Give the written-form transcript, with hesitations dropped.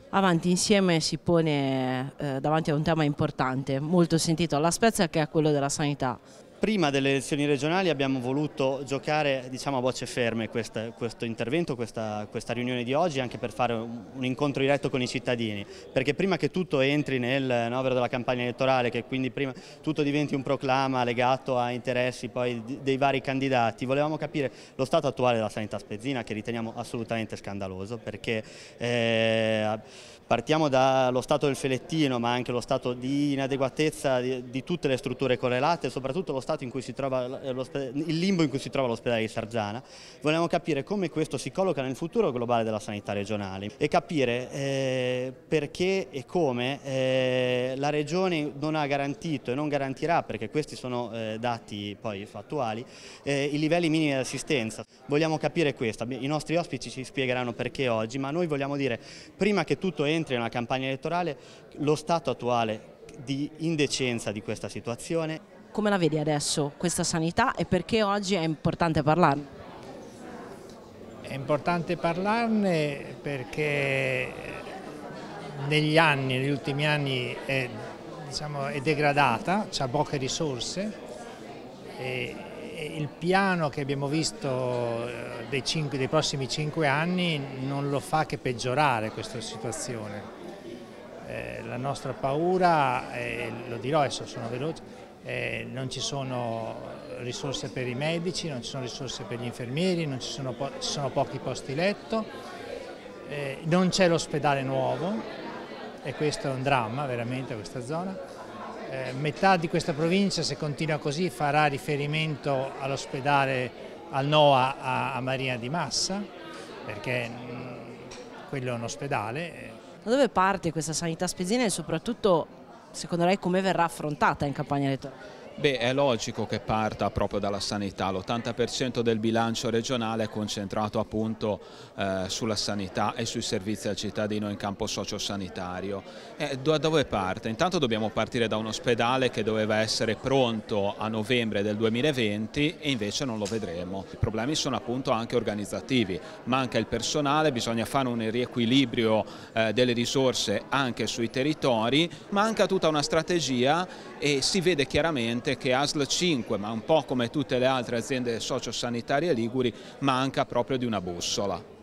Avanti Insieme si pone davanti a un tema importante, molto sentito alla Spezia, che è quello della sanità. Prima delle elezioni regionali abbiamo voluto giocare, diciamo, a voce ferme questo intervento, questa riunione di oggi, anche per fare un incontro diretto con i cittadini, perché prima che tutto entri nel novero della campagna elettorale, che quindi prima tutto diventi un proclama legato a interessi poi dei vari candidati, volevamo capire lo stato attuale della sanità spezzina, che riteniamo assolutamente scandaloso, perché partiamo dallo stato del Felettino, ma anche lo stato di inadeguatezza di tutte le strutture correlate, e soprattutto lo stato in cui si trova il limbo in cui si trova l'ospedale di Sargiana. Vogliamo capire come questo si colloca nel futuro globale della sanità regionale e capire perché e come la Regione non ha garantito e non garantirà, perché questi sono dati poi fattuali, i livelli minimi di assistenza. Vogliamo capire questo, i nostri ospiti ci spiegheranno perché oggi, ma noi vogliamo dire, prima che tutto entri nella campagna elettorale, lo stato attuale di indecenza di questa situazione. Come la vedi adesso questa sanità e perché oggi è importante parlarne? È importante parlarne perché negli ultimi anni è degradata, ha poche risorse e il piano che abbiamo visto dei prossimi 5 anni non lo fa che peggiorare questa situazione. La nostra paura, lo dirò adesso, sono veloce, non ci sono risorse per i medici, non ci sono risorse per gli infermieri, ci sono pochi posti letto, non c'è l'ospedale nuovo e questo è un dramma veramente questa zona. Metà di questa provincia, se continua così, farà riferimento all'ospedale, al NOA a Marina di Massa, perché quello è un ospedale. Da dove parte questa sanità spezzina e soprattutto, secondo lei, come verrà affrontata in campagna elettorale? Beh, è logico che parta proprio dalla sanità, l'80% del bilancio regionale è concentrato appunto sulla sanità e sui servizi al cittadino in campo sociosanitario. Da dove parte? Intanto dobbiamo partire da un ospedale che doveva essere pronto a novembre del 2020 e invece non lo vedremo. I problemi sono appunto anche organizzativi, manca il personale, bisogna fare un riequilibrio delle risorse anche sui territori, manca tutta una strategia e si vede chiaramente che ASL 5, ma un po' come tutte le altre aziende sociosanitarie liguri, manca proprio di una bussola.